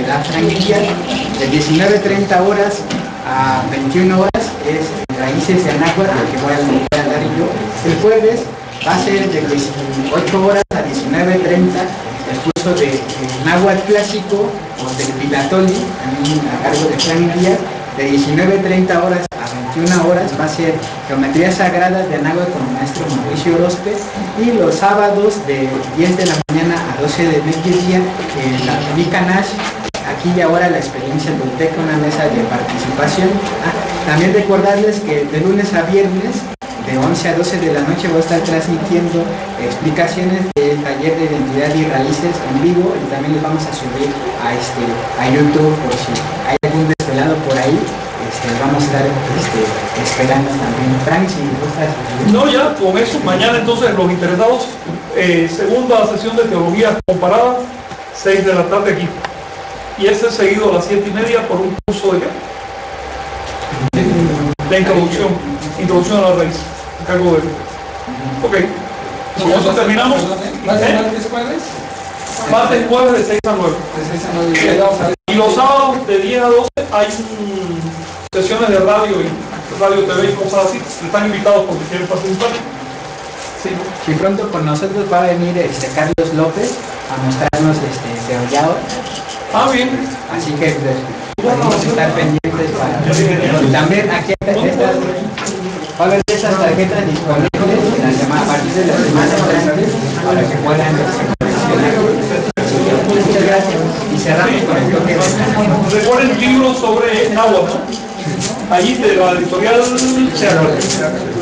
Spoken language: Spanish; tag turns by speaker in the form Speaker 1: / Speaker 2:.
Speaker 1: la franquicia. De 19:30 horas a 21 horas es raíces de anáhuac, que voy a dar yo. El jueves va a ser de 18 horas a 19:30 el curso de náhuatl clásico o del Pilatoli, también a cargo de Frank Díaz. De 19:30 horas a 21 horas va a ser Geometría Sagrada de Anáhuac con el maestro Mauricio Orozpe, y los sábados de 10 de la mañana a 12 de mediodía en la Clínica Nash, aquí y ahora la experiencia Tolteca, una mesa de participación. También recordarles que de lunes a viernes de 11 a 12 de la noche voy a estar transmitiendo explicaciones del taller de identidad y raíces en vivo, y también les vamos a subir a YouTube por si hay algún desvelado por ahí. Vamos a estar esperando también. Frank, si gustas.
Speaker 2: No, ya con eso, mañana entonces los interesados, segunda sesión de teología comparada, 6 de la tarde aquí. Y este es seguido a las 7:30 por un curso de ¿qué? De introducción a la raíz, a cargo de... Ok, con eso terminamos.
Speaker 3: ¿Martes, jueves?
Speaker 2: Martes, jueves de 6 a 9.
Speaker 3: De 6 a 9.
Speaker 2: Y los sábados de 10 a 12 hay sesiones de radio y radio TV y cosas así. Están invitados porque quieren participar.
Speaker 1: Sí. Y pronto con nosotros va a venir Carlos López a mostrarnos degollado.
Speaker 2: Ah, bien.
Speaker 1: Así que vamos a estar pendientes para... También aquí va a haber esas tarjetas disponibles a partir de la semana entrante para que puedan coleccionar. Muchas gracias. Y cerramos con el toque de...
Speaker 2: Recuerden libros sobre náhuatl, ¿no? Allí de la editorial Cerro.